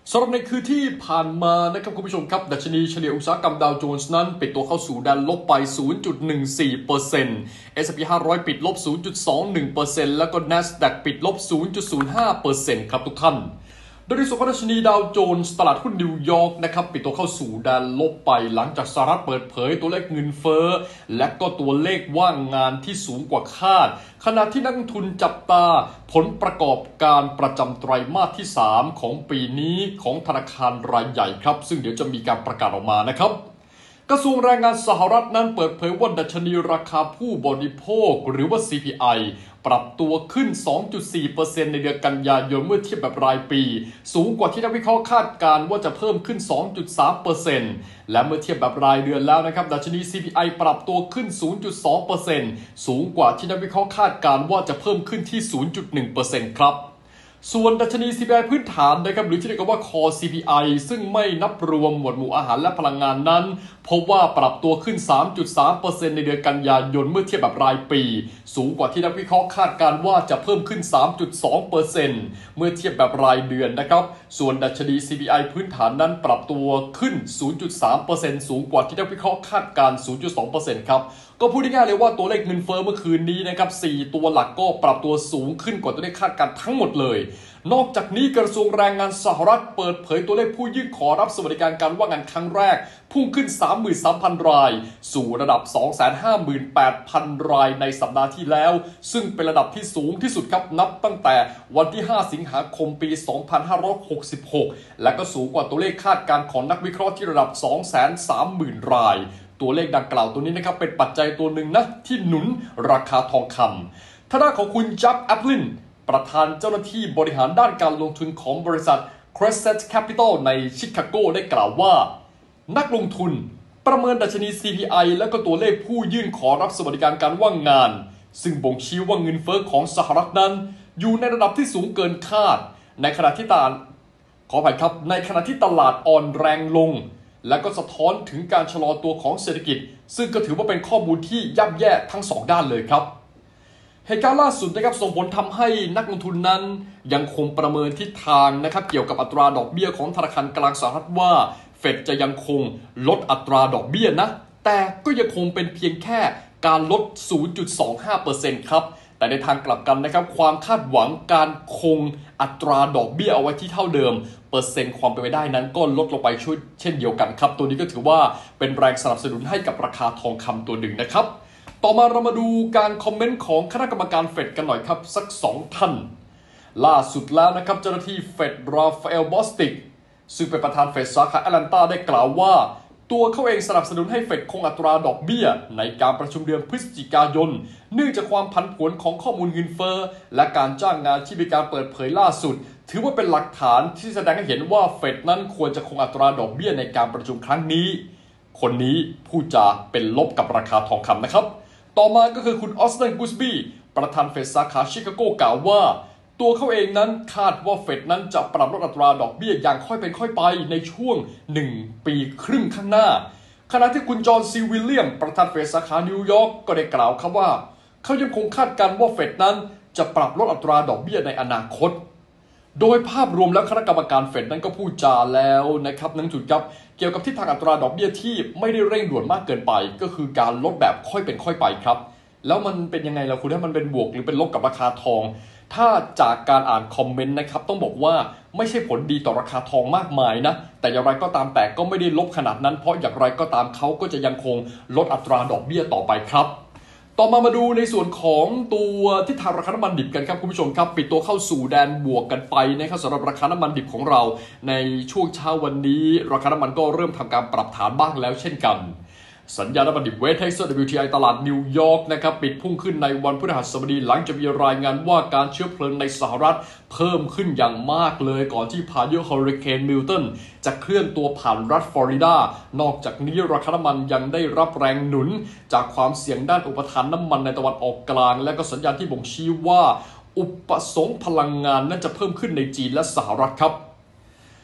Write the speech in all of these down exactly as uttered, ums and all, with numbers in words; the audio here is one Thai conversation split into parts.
สำหรับในคืนที่ผ่านมานะครับคุณผู้ชมครับดัชนีเฉลี่ยอุตสาหกรรมดาวโจนส์นั้นปิดตัวเข้าสู่แดนลบไป ศูนย์จุดหนึ่งสี่เปอร์เซ็นต์ เอส แอนด์ พี ห้าร้อยปิดลบ ศูนย์จุดสองหนึ่งเปอร์เซ็นต์ แล้วก็ NASDAQ ปิดลบ ศูนย์จุดศูนย์ห้าเปอร์เซ็นต์ ครับทุกท่านโดยในส่วนของดัชนีดาวโจนส์ตลาดหุ้นนิวยอร์กนะครับปิดตัวเข้าสู่แดนลบไปหลังจากสหรัฐเปิดเผยตัวเลขเงินเฟ้อและก็ตัวเลขว่างงานที่สูงกว่าคาดขณะที่นักลงทุนจับตาผลประกอบการประจำไตรมาสที่สามของปีนี้ของธนาคารรายใหญ่ครับซึ่งเดี๋ยวจะมีการประกาศออกมานะครับกระทรวงแรงงานสหรัฐนั้นเปิดเผยว่าดัชนีราคาผู้บริโภคหรือว่า ซี พี ไอ ปรับตัวขึ้น สองจุดสี่เปอร์เซ็นต์ ในเดือนกันยายนเมื่อเทียบแบบรายปีสูงกว่าที่นักวิเคราะห์คาดการณ์ว่าจะเพิ่มขึ้น สองจุดสามเปอร์เซ็นต์ และเมื่อเทียบแบบรายเดือนแล้วนะครับดัชนี ซี พี ไอ ปรับตัวขึ้น ศูนย์จุดสองเปอร์เซ็นต์ สูงกว่าที่นักวิเคราะห์คาดการณ์ว่าจะเพิ่มขึ้นที่ ศูนย์จุดหนึ่งเปอร์เซ็นต์ ครับส่วนดัชนี ซี พี ไอ พื้นฐานนะครับหรือที่เรียกว่า Core ซี พี ไอ ซึ่งไม่นับรวมหมวดหมู่อาหารและพลังงานนั้นพบว่าปรับตัวขึ้น สามจุดสามเปอร์เซ็นต์ ในเดือนกันยายนเมื่อเทียบแบบรายปีสูงกว่าที่นักวิเคราะห์คาดการณ์ว่าจะเพิ่มขึ้น สามจุดสองเปอร์เซ็นต์ เมื่อเทียบแบบรายเดือนนะครับส่วนดัชนี ซี พี ไอ พื้นฐานนั้นปรับตัวขึ้น ศูนย์จุดสามเปอร์เซ็นต์ สูงกว่าที่นักวิเคราะห์คาดการณ์ ศูนย์จุดสองเปอร์เซ็นต์ ครับก็พูดง่ายๆเลยว่าตัวเลขเงินเฟ้อเมื่อคืนนี้นะครับสี่ตัวหลักก็ปรับตัวสูงขึ้นกว่าตัวเลขคาดการณ์ทั้งหมดเลยนอกจากนี้กระทรวงแรงงานสหรัฐเปิดเผยตัวเลขผู้ยื่นขอรับสวัสดิการการว่างงานครั้งแรกพุ่งขึ้น สามหมื่นสามพัน รายสู่ระดับ สองแสนห้าหมื่นแปดพัน รายในสัปดาห์ที่แล้วซึ่งเป็นระดับที่สูงที่สุดครับนับตั้งแต่วันที่ห้าสิงหาคมปีสองพันห้าร้อยหกสิบหกและก็สูงกว่าตัวเลขคาดการณ์ของนักวิเคราะห์ที่ระดับ สองแสนสามหมื่น รายตัวเลขดังกล่าวตัวนี้นะครับเป็นปัจจัยตัวหนึ่งนะที่หนุนราคาทองคำทางด้านของคุณจับแอปลินประธานเจ้าหน้าที่บริหารด้านการลงทุนของบริษัท Crescent Capital ในชิคาโกได้กล่าวว่านักลงทุนประเมินดัชนี ซี พี ไอ และก็ตัวเลขผู้ยื่นขอรับสวัสดิการการว่างงานซึ่งบ่งชี้ว่าเงินเฟ้อของสหรัฐนั้นอยู่ในระดับที่สูงเกินคาดในขณะที่ตลาดขออภัยครับในขณะที่ตลาดอ่อนแรงลงและก็สะท้อนถึงการชะลอตัวของเศรษฐกิจซึ่งก็ถือว่าเป็นข้อมูลที่ย่ำแย่ทั้งสองด้านเลยครับเหตุการณ์ล่าสุดนะครับส่งผลทำให้นักลงทุนนั้นยังคงประเมินทิศทางนะครับเกี่ยวกับอัตราดอกเบี้ยของธนาคารกลางสหรัฐว่าเฟดจะยังคงลดอัตราดอกเบี้ยนะแต่ก็ยังคงเป็นเพียงแค่การลด ศูนย์จุดสองห้าเปอร์เซ็นต์ ครับแต่ในทางกลับกันนะครับความคาดหวังการคงอัตราดอกเบี้ยเอาไว้ที่เท่าเดิมเปอร์เซ็นต์ความเป็นไปได้นั้นก็ลดลงไปช่วยเช่นเดียวกันครับตัวนี้ก็ถือว่าเป็นแรงสนับสนุนให้กับราคาทองคำตัวหนึ่งนะครับต่อมาเรามาดูการคอมเมนต์ของคณะกรรมการเฟดกันหน่อยครับสักสองท่านล่าสุดแล้วนะครับเจ้าหน้าที่เฟดราฟาเอลบอสติกซึ่งเป็นประธานเฟดสาขาแอตแลนตาได้กล่าวว่าตัวเขาเองสนับสนุนให้เฟดคงอัตราดอกเบี้ยในการประชุมเดือนพฤศจิกายนเนื่องจากความผันผวนของข้อมูลเงินเฟ้อและการจ้างงานที่มีการเปิดเผยล่าสุดถือว่าเป็นหลักฐานที่แสดงให้เห็นว่าเฟดนั้นควรจะคงอัตราดอกเบี้ยในการประชุมครั้งนี้คนนี้ผู้จาเป็นลบกับราคาทองคำนะครับต่อมาก็คือคุณออสตันกูสบี้ประธานเฟดสาขาชิคาโกกล่าวว่าตัวเขาเองนั้นคาดว่าเฟดนั้นจะปรับลดอัตราดอกเบี้ยอย่างค่อยเป็นค่อยไปในช่วงหนึ่งปีครึ่งข้างหน้าขณะที่คุณจอห์นซีวิลเลียมประธานเฟดสาขานิวยอร์กก็ได้กล่าวครับว่าเขายังคงคาดการณ์ว่าเฟดนั้นจะปรับลดอัตราดอกเบี้ยในอนาคตโดยภาพรวมแล้วคณะกรรมการเฟดนั้นก็พูดจาแล้วนะครับนั่นจุดครับเกี่ยวกับทิศทางอัตราดอกเบี้ยที่ไม่ได้เร่งด่วนมากเกินไปก็คือการลดแบบค่อยเป็นค่อยไปครับแล้วมันเป็นยังไงล่ะคุณถ้ามันเป็นบวกหรือเป็นลบกับราคาทองถ้าจากการอ่านคอมเมนต์นะครับต้องบอกว่าไม่ใช่ผลดีต่อราคาทองมากมายนะแต่อย่างไรก็ตามแต่ก็ไม่ได้ลบขนาดนั้นเพราะอย่างไรก็ตามเขาก็จะยังคงลดอัตราดอกเบี้ยต่อไปครับต่อมามาดูในส่วนของตัวทิศทางราคาน้ำมันดิบกันครับคุณผู้ชมครับปิดตัวเข้าสู่แดนบวกกันไปนะครับสำหรับราคาน้ำมันดิบของเราในช่วงเช้าวันนี้ราคาน้ำมันก็เริ่มทำการปรับฐานบ้างแล้วเช่นกันสัญญาณน้ำมันดิบเวสต์เท็กซัส ดับเบิลยู ที ไอ ตลาดนิวยอร์กนะครับปิดพุ่งขึ้นในวันพฤหัสบดีหลังจากมีรายงานว่าการเชื้อเพลิงในสหรัฐเพิ่มขึ้นอย่างมากเลยก่อนที่พายุเฮอริเคนมิลตันจะเคลื่อนตัวผ่านรัฐฟลอริดานอกจากนี้ราคาน้ำมันยังได้รับแรงหนุนจากความเสี่ยงด้านอุปทานน้ำมันในตะวันออกกลางและก็สัญญาณที่บ่งชี้ว่าอุปสงค์พลังงานนั้นจะเพิ่มขึ้นในจีนและสหรัฐครับ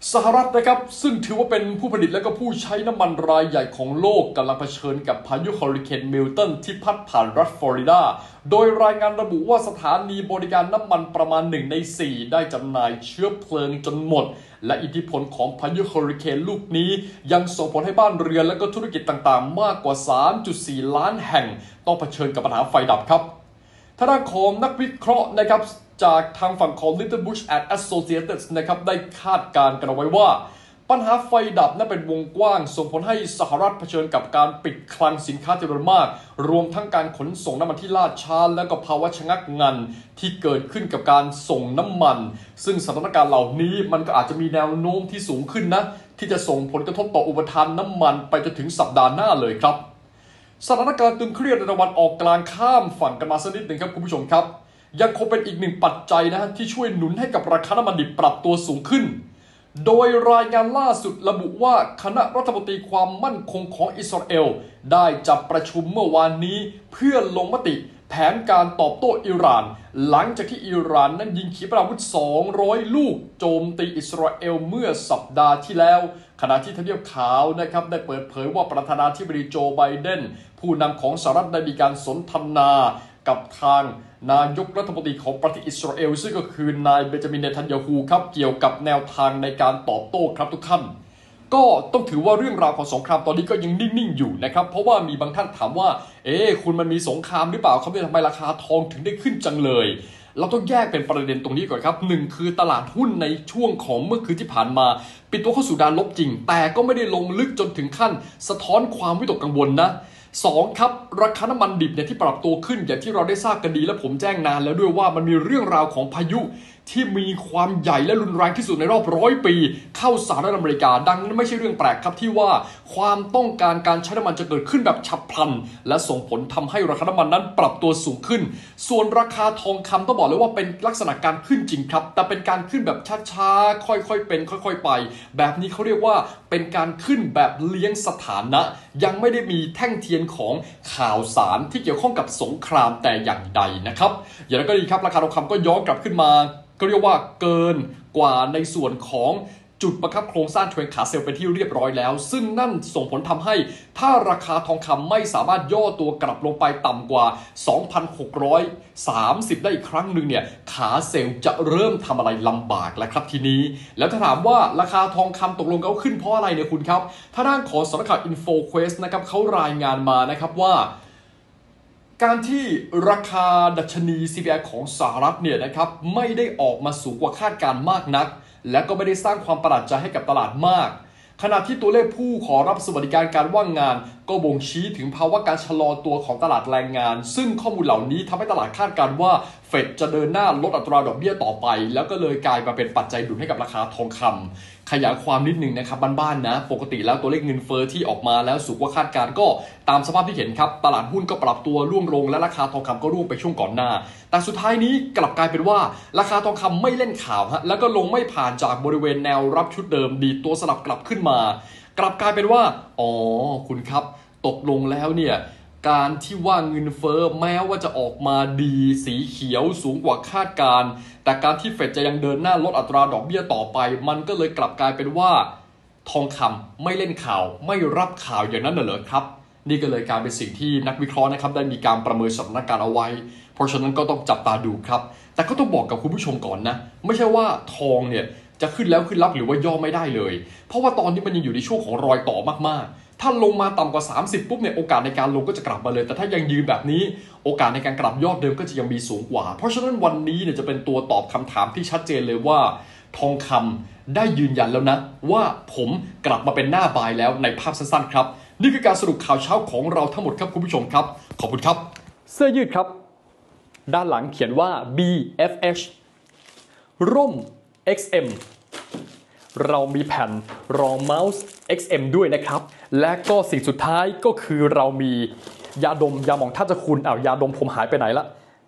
สหรัฐนะครับซึ่งถือว่าเป็นผู้ผลิตและก็ผู้ใช้น้ำมันรายใหญ่ของโลกกำลังเผชิญกับพายุเฮอริเคนมิลตันที่พัดผ่านรัฐฟลอริดาโดยรายงานระบุว่าสถานีบริการน้ำมันประมาณหนึ่งในสี่ได้จำหน่ายเชื้อเพลิงจนหมดและอิทธิพลของพายุเฮอริเคนลูกนี้ยังส่งผลให้บ้านเรือนและก็ธุรกิจต่างๆมากกว่า สามจุดสี่ ล้านแห่งต้องเผชิญกับปัญหาไฟดับครับทางด้านของนักวิเคราะห์นะครับจากทางฝั่งของ Little Bush and Associates นะครับได้คาดการณ์กันเอาไว้ว่าปัญหาไฟดับนั้นเป็นวงกว้างส่งผลให้สหรัฐเผชิญกับการปิดคลังสินค้าจำนวนมากรวมทั้งการขนส่งน้ำมันที่ล่าช้าและก็ภาวะชะงักงันที่เกิดขึ้นกับการส่งน้ำมันซึ่งสถานการณ์เหล่านี้มันก็อาจจะมีแนวโน้มที่สูงขึ้นนะที่จะส่งผลกระทบต่ออุปทานน้ำมันไปจนถึงสัปดาห์หน้าเลยครับสถานการณ์ตึงเครียดในตะวันออกกลางข้ามฝั่งกันมาสักนิดหนึ่งครับคุณผู้ชมครับยังคงเป็นอีกหนึ่งปัจจัยนะฮะที่ช่วยหนุนให้กับราคาน้ำมันดิบปรับตัวสูงขึ้นโดยรายงานล่าสุดระบุว่าคณะรัฐมนตรีความมั่นคงของอิสราเอลได้จับประชุมเมื่อวานนี้เพื่อลงมติแผนการตอบโต้อิหร่านหลังจากที่อิหร่านนั้นยิงขีปนาวุธสองร้อยลูกโจมตีอิสราเอลเมื่อสัปดาห์ที่แล้วขณะที่ทำเนียบขาวนะครับได้เปิดเผยว่าประธานาธิบดีโจไบเดนผู้นำของสหรัฐได้มีการสนทนากับทางนายกรัฐมนตรีของประเทศอิสราเอลซึ่งก็คือนายเบนจามินเนทันยาฮูครับเกี่ยวกับแนวทางในการตอบโต้ครับทุกท่านก็ต้องถือว่าเรื่องราวของสงครามตอนนี้ก็ยังนิ่งๆอยู่นะครับเพราะว่ามีบางท่านถามว่าเอ๊ะคุณมันมีสงครามหรือเปล่าเขาไม่ทำไมราคาทองถึงได้ขึ้นจังเลยเราต้องแยกเป็นประเด็นตรงนี้ก่อนครับหนึ่งคือตลาดหุ้นในช่วงของเมื่อคืนที่ผ่านมาปิดตัวเข้าสู่แดนลบจริงแต่ก็ไม่ได้ลงลึกจนถึงขั้นสะท้อนความวิตกกังวลนะสองครับราคาน้ำมันดิบเนี่ยที่ปรับตัวขึ้นอย่างที่เราได้ทราบกันดีและผมแจ้งนานแล้วด้วยว่ามันมีเรื่องราวของพายุที่มีความใหญ่และรุนแรงที่สุดในรอบร้อยปีเข้าสหรัฐอเมริกาดังนั้นไม่ใช่เรื่องแปลกครับที่ว่าความต้องการการใช้น้ำมันจะเกิดขึ้นแบบฉับพลันและส่งผลทำให้ราคาน้ำมันนั้นปรับตัวสูงขึ้นส่วนราคาทองคำต้องบอกเลยว่าเป็นลักษณะการขึ้นจริงครับแต่เป็นการขึ้นแบบช้าๆค่อยๆเป็นค่อยๆไปแบบนี้เขาเรียกว่าเป็นการขึ้นแบบเลี้ยงสถานะยังไม่ได้มีแท่งเทียนของข่าวสารที่เกี่ยวข้องกับสงครามแต่อย่างใดนะครับอย่างไรก็ดีครับราคาทองคำก็ย้อนกลับขึ้นมาก็เรียกว่าเกินกว่าในส่วนของจุดประคับโครงสร้างเทรนขาเซลล์เป็นที่เรียบร้อยแล้วซึ่งนั่นส่งผลทำให้ถ้าราคาทองคำไม่สามารถย่อตัวกลับลงไปต่ำกว่า สองพันหกร้อยสามสิบ ได้อีกครั้งหนึ่งเนี่ยขาเซลล์จะเริ่มทำอะไรลำบากแล้วครับทีนี้แล้วถ้าถามว่าราคาทองคำตกลงเขาขึ้นเพราะอะไรเนี่ยคุณครับถ้าด้านของสำนักข่าว InfoQuest นะครับเขารายงานมานะครับว่าการที่ราคาดัชนี ซี พี ไอ ของสหรัฐเนี่ยนะครับไม่ได้ออกมาสูงกว่าคาดการณ์มากนักและก็ไม่ได้สร้างความประหลาดใจให้กับตลาดมากขณะที่ตัวเลขผู้ขอรับสวัสดิการการว่างงานก็บ่งชี้ถึงภาวะการชะลอตัวของตลาดแรงงานซึ่งข้อมูลเหล่านี้ทำให้ตลาดคาดการณ์ว่าเฟดจะเดินหน้าลดอัตราดอกเบี้ยต่อไปแล้วก็เลยกลายมาเป็นปัจจัยดุลให้กับราคาทองคำขยายความนิดนึงนะครับบ้านๆนะปกติแล้วตัวเลขเงินเฟ้อที่ออกมาแล้วสูงกว่าคาดการณ์ก็ตามสภาพที่เห็นครับตลาดหุ้นก็ปรับตัวร่วงลงและราคาทองคำก็ร่วงไปช่วงก่อนหน้าแต่สุดท้ายนี้กลับกลายเป็นว่าราคาทองคำไม่เล่นข่าวฮะแล้วก็ลงไม่ผ่านจากบริเวณแนวรับชุดเดิมดีตัวสลับกลับขึ้นมากลับกลายเป็นว่าอ๋อคุณครับตกลงแล้วเนี่ยการที่ว่าเงินเฟ้อแม้ว่าจะออกมาดีสีเขียวสูงกว่าคาดการณ์แต่การที่เฟดจะยังเดินหน้าลดอัตราดอกเบี้ยต่อไปมันก็เลยกลับกลายเป็นว่าทองคำไม่เล่นข่าวไม่รับข่าวอย่างนั้นเหรอครับนี่ก็เลยกลายเป็นสิ่งที่นักวิเคราะห์นะครับได้มีการประเมินสถานการณ์เอาไว้เพราะฉะนั้นก็ต้องจับตาดูครับแต่ก็ต้องบอกกับคุณผู้ชมก่อนนะไม่ใช่ว่าทองเนี่ยจะขึ้นแล้วขึ้นรับหรือว่าย่อไม่ได้เลยเพราะว่าตอนนี้มันยังอยู่ในช่วงของรอยต่อมากๆถ้าลงมาต่ำกว่าสามสิบปุ๊บเนี่ยโอกาสในการลงก็จะกลับมาเลยแต่ถ้ายังยืนแบบนี้โอกาสในการกลับยอดเดิมก็จะยังมีสูงกว่าเพราะฉะนั้นวันนี้เนี่ยจะเป็นตัวตอบคำถามที่ชัดเจนเลยว่าทองคำได้ยืนยันแล้วนะว่าผมกลับมาเป็นหน้าบายแล้วในภาพสั้นๆครับนี่คือการสรุปข่าวเช้าของเราทั้งหมดครับคุณผู้ชมครับขอบคุณครับเสื้อยืดครับด้านหลังเขียนว่า บี เอฟ เอช ร่ม เอ็กซ์ เอ็ม เรามีแผ่นรองเมาส์ เอ็กซ์ เอ็ม ด้วยนะครับและก็สิ่งสุดท้ายก็คือเรามียาดมยาหม่องท่าจะคุณอ้าวยาดมผมหายไปไหนละ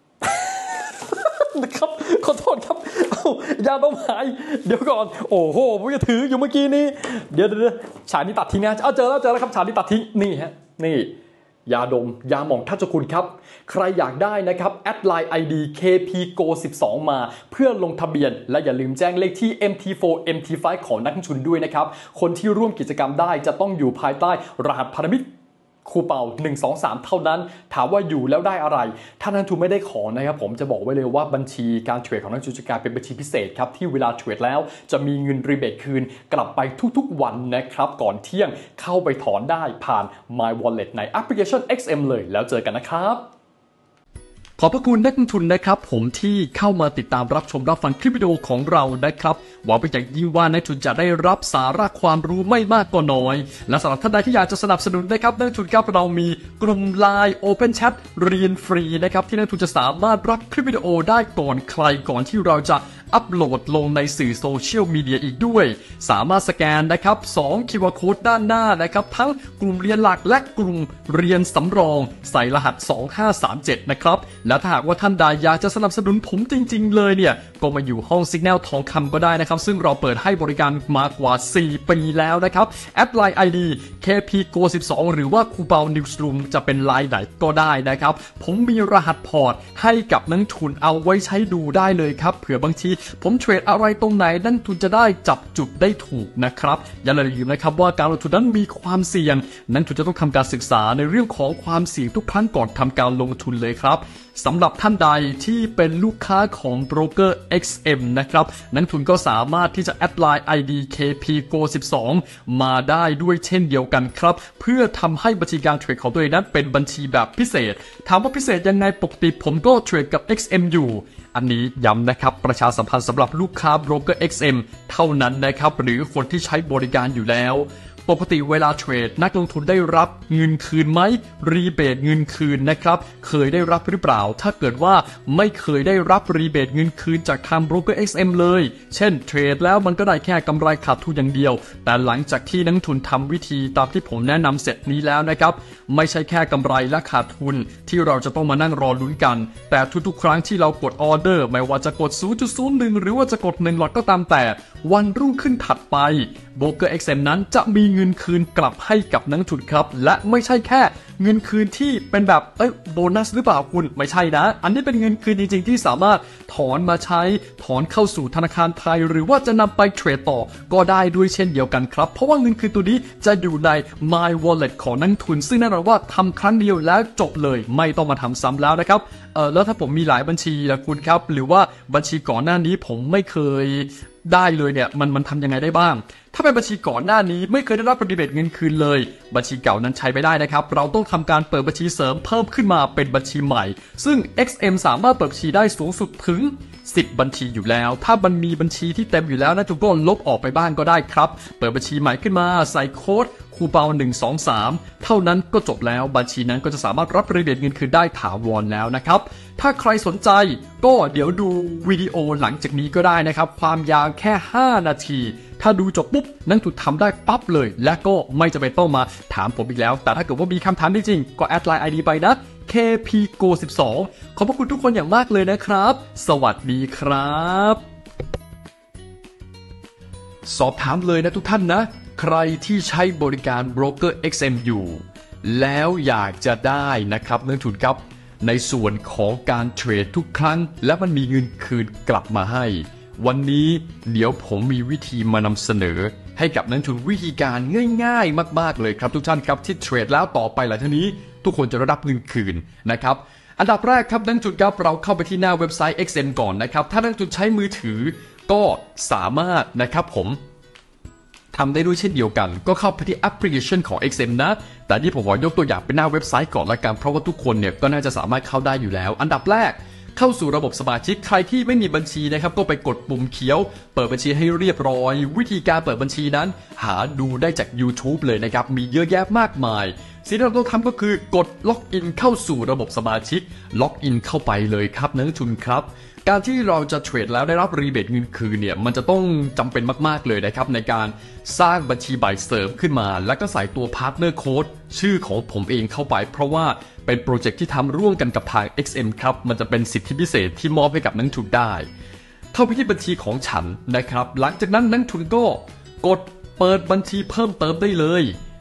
นะครับขอโทษครับเอ้ายาดมหายเดี๋ยวก่อนโอ้โหผมจะถืออยู่เมื่อกี้นี้เดี๋ยวเดี๋ยวฉากนี้ตัดทิ้งนะเอาเจอแล้วเจอแล้วครับฉากนี้ตัดทิ้งนี่ฮะนี่ยาดมยาหม่องทัชคุณครับใครอยากได้นะครับแอดไลน์ ไอ ดี เค พี โก สิบสอง มาเพื่อลงทะเบียนและอย่าลืมแจ้งเลขที่ เอ็ม ที โฟร์ เอ็ม ที ไฟว์ ของนักลงทุนด้วยนะครับคนที่ร่วมกิจกรรมได้จะต้องอยู่ภายใต้รหัสพันธมิตรครูเป่าหนึ่ง สอง สามเท่านั้นถามว่าอยู่แล้วได้อะไรถ้านักลงทุนไม่ได้ขอนะครับผมจะบอกไว้เลยว่าบัญชีการเทรดของนักลงทุนจะกลายเป็นบัญชีพิเศษครับที่เวลาเทรดแล้วจะมีเงินรีเบทคืนกลับไปทุกๆวันนะครับก่อนเที่ยงเข้าไปถอนได้ผ่าน My Wallet ในแอปพลิเคชัน เอ็กซ์ เอ็ม เลยแล้วเจอกันนะครับขอบพระคุณนักลงทุนนะครับผมที่เข้ามาติดตามรับชมรับฟังคลิปวิดีโอของเรานะครับหวังเป็นอย่างยิ่งว่านักลงทุนจะได้รับสาระความรู้ไม่มากก็น้อยและสำหรับท่านใดที่อยากจะสนับสนุนนะครับนักลงทุนครับเรามีกลุ่ม ไลน์ Open Chat เรียนฟรีนะครับที่นักลงทุนจะสามารถรับคลิปวิดีโอได้ก่อนใครก่อนที่เราจะอัปโหลดลงในสื่อโซเชียลมีเดียอีกด้วยสามารถสแกนนะครับสอง คิว อาร์ Code ด้านหน้านะครับทั้งกลุ่มเรียนหลักและกลุ่มเรียนสำรองใส่รหัสสองห้าสามเจ็ดนะครับและถ้าหากว่าท่านใดอยากจะสนับสนุนผมจริงๆเลยเนี่ยก็มาอยู่ห้อง Signal ทองคำก็ได้นะครับซึ่งเราเปิดให้บริการมากว่าสี่ปีแล้วนะครับแอดไลน์ ไอ ดี เค พี โก สิบสอง หรือว่าครูเปา Newsroom จะเป็นไลน์ไหนก็ได้นะครับผมมีรหัสพอร์ตให้กับนักทุนเอาไว้ใช้ดูได้เลยครับเผื่อบางทีผมเทรดอะไรตรงไหนนักทุนจะได้จับจุดได้ถูกนะครับอย่าลืมนะครับว่าการลงทุนนั้นมีความเสี่ยงนักทุนจะต้องทำการศึกษาในเรื่องของความเสี่ยงทุกครั้งก่อนทำการลงทุนเลยครับสำหรับท่านใดที่เป็นลูกค้าของโบรกเกอร์ เอ็กซ์ เอ็ม นะครับนักทุนก็สามารถที่จะแอดไลน์ ไอ ดี เค พี โก สิบสอง มาได้ด้วยเช่นเดียวกันครับเพื่อทำให้บัญชีการเทรดของตัวเองนั้นเป็นบัญชีแบบพิเศษถามว่าพิเศษยังไงปกติผมก็เทรดกับ เอ็กซ์ เอ็ม อยู่อันนี้ย้ำนะครับประชาสัมพันธ์สำหรับลูกค้าโบรกเกอร์ เอ็กซ์ เอ็ม เท่านั้นนะครับหรือคนที่ใช้บริการอยู่แล้วปกติเวลาเทรดนักลงทุนได้รับเงินคืนไหมรีเบทเงินคืนนะครับเคยได้รับหรือเปล่าถ้าเกิดว่าไม่เคยได้รับรีเบทเงินคืนจากทางโบรกเกอร์ เอ็กซ์ เอ็ม เลยเช่นเทรดแล้วมันก็ได้แค่กำไรขาดทุนอย่างเดียวแต่หลังจากที่นักลงทุนทำวิธีตามที่ผมแนะนำเสร็จนี้แล้วนะครับไม่ใช่แค่กำไรและขาดทุนที่เราจะต้องมานั่งรอลุ้นกันแต่ทุกๆครั้งที่เรากดออเดอร์ไม่ว่าจะกด ศูนย์จุดศูนย์หนึ่ง หรือว่าจะกดหนึ่งหลอดก็ตามแต่วันรุ่งขึ้นถัดไปโบรกเกอร์ เอ็กซ์ เอ็ม นั้นจะมีเงินคืนกลับให้กับนักลงทุนครับและไม่ใช่แค่เงินคืนที่เป็นแบบเอ้ยโบนัสหรือเปล่าคุณไม่ใช่นะอันนี้เป็นเงินคืนจริงๆที่สามารถถอนมาใช้ถอนเข้าสู่ธนาคารไทยหรือว่าจะนำไปเทรดต่อก็ได้ด้วยเช่นเดียวกันครับเพราะว่าเงินคืนตัวนี้จะอยู่ใน My Wallet ของนักลงทุนซึ่งแน่นอนว่าทำครั้งเดียวแล้วจบเลยไม่ต้องมาทำซ้ำแล้วนะครับเออแล้วถ้าผมมีหลายบัญชีละคุณครับหรือว่าบัญชีก่อนหน้านี้ผมไม่เคยได้เลยเนี่ยมันมันทำยังไงได้บ้างถ้าเป็นบัญชีก่อนหน้านี้ไม่เคยได้รับรีเบทเงินคืนเลยบัญชีเก่านั้นใช้ไม่ได้นะครับเราต้องทำการเปิดบัญชีเสริมเพิ่มขึ้นมาเป็นบัญชีใหม่ซึ่ง เอ็กซ์ เอ็ม สามารถเปิดบัญชีได้สูงสุดถึงสิบบัญชีอยู่แล้วถ้ามันมีบัญชีที่เต็มอยู่แล้วนะทุกคนลบออกไปบ้างก็ได้ครับเปิดบัญชีใหม่ขึ้นมาใส่โค้ดคูเปาหนึ่ง สอง สามเท่านั้นก็จบแล้วบัญชีนั้นก็จะสามารถรับรีเบทเงินคืนได้ถาวรแล้วนะครับถ้าใครสนใจก็เดี๋ยวดูวิดีโอหลังจากนี้ก็ได้นะครับความยาวแค่ห้านาทีถ้าดูจบปุ๊บนักลงทุนทำได้ปั๊บเลยและก็ไม่จำเป็นต้องมาถามผมอีกแล้วแต่ถ้าเกิดว่ามีคำถามจริงๆก็แอดไลน์ ไอ ดี ไปนะ เค พี โก สิบสอง ขอบพระคุณทุกคนอย่างมากเลยนะครับสวัสดีครับสอบถามเลยนะทุกท่านนะใครที่ใช้บริการโบรกเกอร์ เอ็กซ์ เอ็ม อยู่แล้วอยากจะได้นะครับนักลงทุนครับในส่วนของการเทรดทุกครั้งและมันมีเงินคืนกลับมาให้วันนี้เดี๋ยวผมมีวิธีมานำเสนอให้กับนักลงทุนวิธีการง่ายๆมากๆเลยครับทุกท่านครับที่เทรดแล้วต่อไปหลังจากนี้ทุกคนจะได้รับเงินคืนนะครับอันดับแรกครับนักลงทุนครับเราเข้าไปที่หน้าเว็บไซต์ เอ็กซ์ เอ็ม ก่อนนะครับถ้านักลงทุนใช้มือถือก็สามารถนะครับผมทำได้ด้วยเช่นเดียวกันก็เข้าไปที่แอปพลิเคชันของ เอ็กซ์ เอ็ม นะแต่ที่ผมขอยกตัวอย่างเป็นหน้าเว็บไซต์ก่อนละกันเพราะว่าทุกคนเนี่ยก็น่าจะสามารถเข้าได้อยู่แล้วอันดับแรกเข้าสู่ระบบสมาชิกใครที่ไม่มีบัญชีนะครับก็ไปกดปุ่มเขียวเปิดบัญชีให้เรียบร้อยวิธีการเปิดบัญชีนั้นหาดูได้จาก YouTube เลยนะครับมีเยอะแยะมากมายสิ่งที่เราต้องทำก็คือกดล็อกอินเข้าสู่ระบบสมาชิกล็อกอินเข้าไปเลยครับนักลงทุนครับการที่เราจะเทรดแล้วได้รับรีเบทเงินคืนเนี่ยมันจะต้องจำเป็นมากๆเลยนะครับในการสร้างบัญชีใบเสริมขึ้นมาแล้วก็ใส่ตัวพาร์ทเนอร์โค้ดชื่อของผมเองเข้าไปเพราะว่าเป็นโปรเจกต์ที่ทำร่วมกันกับทาง เอ็กซ์ เอ็ม ครับมันจะเป็นสิทธิพิเศษที่มอบให้กับนักลงทุนได้เข้าไปที่บัญชีของฉันนะครับหลังจากนั้นนักลงทุนก็กดเปิดบัญชีเพิ่มเติมได้เลย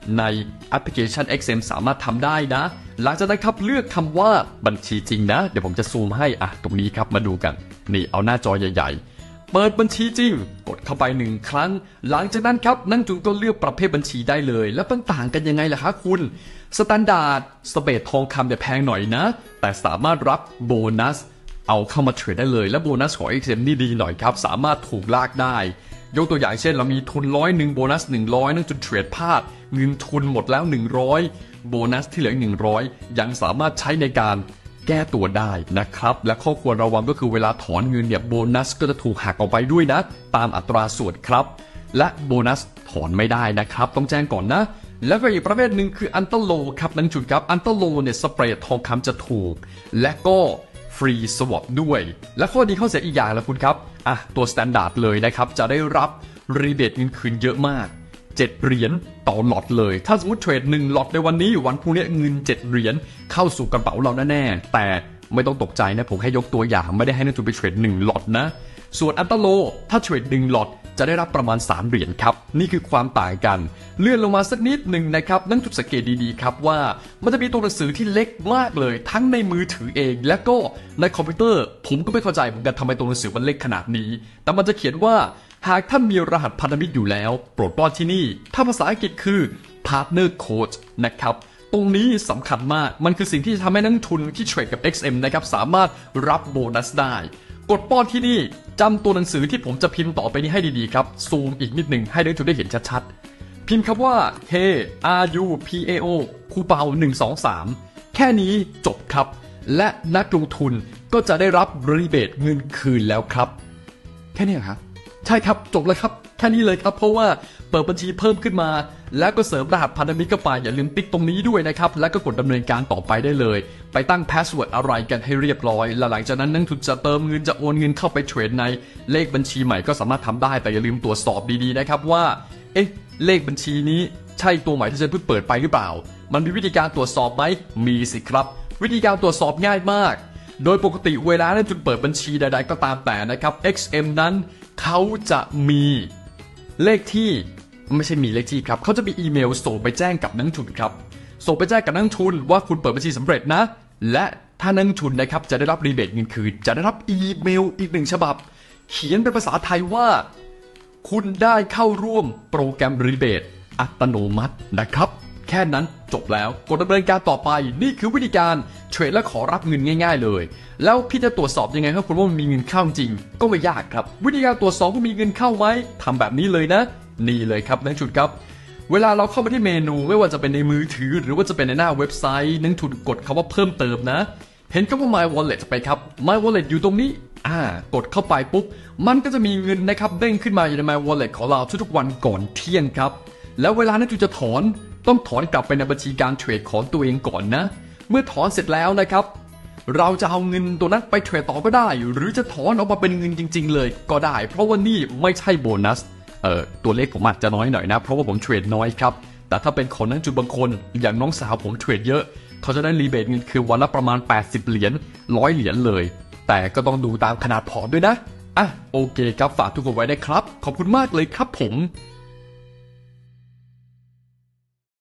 ในแอปพลิเคชัน เอ็กซ์ เอ็ม สามารถทำได้นะหลังจากนั้นครับเลือกคำว่าบัญชีจริงนะเดี๋ยวผมจะซูมให้อ่ะตรงนี้ครับมาดูกันนี่เอาหน้าจอใหญ่ๆเปิดบัญชีจริงกดเข้าไปหนึ่งครั้งหลังจากนั้นครับนักลงทุนก็เลือกประเภทบัญชีได้เลยแล้วมันต่างกันยังไงล่ะคะคุณสแตนดาร์ดสเปซทองคำเนี่ยแพงหน่อยนะแต่สามารถรับโบนัสเอาเข้ามาเทรดได้เลยและโบนัสของ เอ็กซ์ เอ็ม นี่ดีหน่อยครับสามารถถูกลากได้ยกตัวอย่างเช่นเรามีทุนร้อยหนึ่งโบนัสหนึ่งร้อยนั่งจนเทรดพลาดเงินทุนหมดแล้วหนึ่งร้อยโบนัสที่เหลือหนึ่งร้อยยังสามารถใช้ในการแก้ตัวได้นะครับและข้อควรระวังก็คือเวลาถอนเงินเนี่ยโบนัสก็จะถูกหักออกไปด้วยนะตามอัตราส่วนครับและโบนัสถอนไม่ได้นะครับต้องแจ้งก่อนนะแล้วก็อีกประเภทหนึ่งคืออันเตอร์โลครับนักจุดครับอันเตอร์โลเนี่ยสเปรดทองคำจะถูกและก็ฟรีสวอปด้วยและข้อดีข้อเสียอีกอย่างละคุณครับอ่ะตัวสแตนดาร์ดเลยนะครับจะได้รับรีเบทเงินคืนเยอะมากเจ็ดเหรียญต่อล็อตเลยถ้าสมมติเทรดหนึ่งล็อตในวันนี้วันพรุ่งนี้เงินเจ็ดเหรียญเข้าสู่กระเป๋าเราแน่ๆแต่ไม่ต้องตกใจนะผมแค่ยกตัวอย่างไม่ได้ให้นักทุนไปเทรดหนึ่งล็อตนะส่วนอันเตอร์โลถ้าเทรดหนึ่งล็อตจะได้รับประมาณสามเหรียญครับนี่คือความต่างกันเลื่อนลงมาสักนิดหนึ่งนะครับนั่งจุดสังเกตดีๆครับว่ามันจะมีตัวหนังสือที่เล็กมากเลยทั้งในมือถือเองและก็ในคอมพิวเตอร์ผมก็ไม่เข้าใจเหมือนกันทำไมตัวหนังสือมันเล็กขนาดนี้แต่มันจะเขียนว่าหากท่านมีรหัสพันธมิตรอยู่แล้วโปรดป้อนที่นี่ถ้าภาษาอังกฤษคือ Partner Code นะครับตรงนี้สำคัญมากมันคือสิ่งที่จะทำให้นักทุนที่เทรดกับ เอ็กซ์ เอ็ม นะครับสามารถรับโบนัสได้กดป้อนที่นี่จำตัวหนังสือที่ผมจะพิมพ์ต่อไปนี้ให้ดีๆครับซูมอีกนิดหนึ่งให้นักทุนได้เห็นชัดๆพิมพ์คำว่า K R U P A O ครูเปาหนึ่ง สอง สามแค่นี้จบครับและนักลงทุนก็จะได้รับรีเบทเงินคืนแล้วครับแค่นี้ครับใช่ครับจบเลยครับแค่นี้เลยครับเพราะว่าเปิดบัญชีเพิ่มขึ้นมาแล้วก็เสริมรหัสพันธมิตรเข้าไปอย่าลืมติ๊กตรงนี้ด้วยนะครับแล้วก็กดดำเนินการต่อไปได้เลยไปตั้งพาสเวิร์ดอะไรกันให้เรียบร้อยแล้วหลังจากนั้นนักทุนจะเติมเงินจะโอนเงินเข้าไปเทรดในเลขบัญชีใหม่ก็สามารถทำได้แต่อย่าลืมตรวจสอบดีๆนะครับว่าเอ๊ะเลขบัญชีนี้ใช่ตัวใหม่ที่จะเพิ่งเปิดไปหรือเปล่ามันมีวิธีการตรวจสอบไหมมีสิครับวิธีการตรวจสอบง่ายมากโดยปกติเวลานักทุนเปิดบัญชีใดๆก็ตามแต่นะครับ เอ็กซ์ เอ็ม นั้นเขาจะมีเลขที่ไม่ใช่มีเลขที่ครับเขาจะมีอีเมลส่งไปแจ้งกับนักทุนครับส่งไปแจ้งกับนักทุนว่าคุณเปิดบัญชีสำเร็จนะและถ้านักทุนนะครับจะได้รับรีเบทเงินคืนจะได้รับอีเมลอีกหนึ่งฉบับเขียนเป็นภาษาไทยว่าคุณได้เข้าร่วมโปรแกรมรีเบทอัตโนมัตินะครับแค่นั้นจบแล้วกดดำเนินการต่อไปนี่คือวิธีการเทรดและขอรับเงินง่ายๆเลยแล้วพี่จะตรวจสอบยังไงครับคุณว่ามันมีเงินเข้าจริงก็ไม่ยากครับวิธีการตรวจสอบว่ามีเงินเข้าไหมทำแบบนี้เลยนะนี่เลยครับนักทุนครับเวลาเราเข้าไปที่เมนูไม่ว่าจะเป็นในมือถือหรือว่าจะเป็นในหน้าเว็บไซต์นักทุนกดคำว่าเพิ่มเติมนะเห็นคำว่า My Wallet ไปครับ My Wallet อยู่ตรงนี้อ่ากดเข้าไปปุ๊บมันก็จะมีเงินนะครับเด้งขึ้นมาอยู่ใน My Wallet ของเราทุกๆวันก่อนเที่ยงครับแล้วเวลานักทุนจะถอนต้องถอนกลับไปในบัญชีการเทรดของตัวเองก่อนนะเมื่อถอนเสร็จแล้วนะครับเราจะเอาเงินตัวนั้นไปเทรดต่อก็ได้หรือจะถอนออกมาเป็นเงินจริงๆเลยก็ได้เพราะว่านี่ไม่ใช่โบนัสเอ่อตัวเลขผมอาจจะน้อยหน่อยนะเพราะว่าผมเทรดน้อยครับแต่ถ้าเป็นคนนั้นจุดบางคนอย่างน้องสาวผมเทรดเยอะเขาจะได้รีเบทเงินคือวันละประมาณแปดสิบเหรียญหนึ่งร้อยเหรียญเลยแต่ก็ต้องดูตามขนาดพอร์ตด้วยนะอ่ะโอเคครับฝากทุกคนไว้ได้ครับขอบคุณมากเลยครับผม